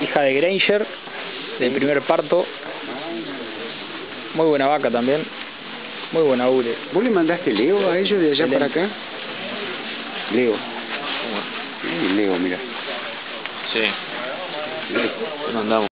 hija de Granger, del primer parto. Muy buena vaca también. Muy buena hule. ¿Vos le mandaste Leo a ellos de allá para acá? Leo. Leo, mira. Sí. Mandamos.